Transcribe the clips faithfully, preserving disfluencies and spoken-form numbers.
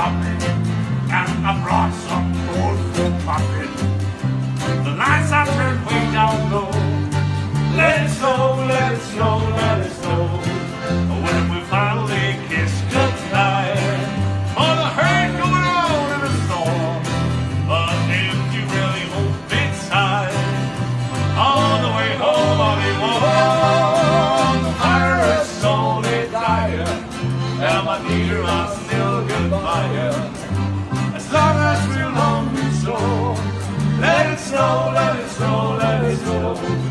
popping, and I brought some cold food popping. The lights are turned way down low. Let it snow, let it snow, let it snow. When we finally kiss goodnight, oh, the hurt going on in the storm. But if you really hold me tight, on the way home I'll be warm. The fire is slowly dying, and my dear, I still goodbye. As long as we're lonely so, let it snow, let it snow, let it snow.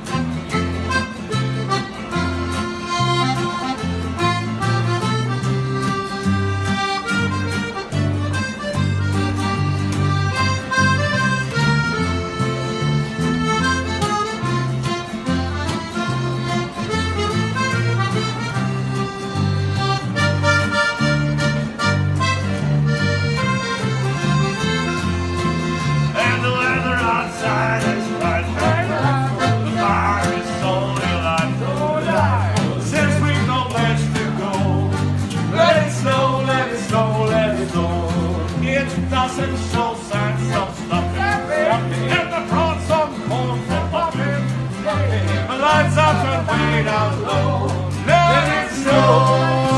Doesn't show signs of stopping, and the brought some corn for popping. The lights are turned way down low. Let it snow.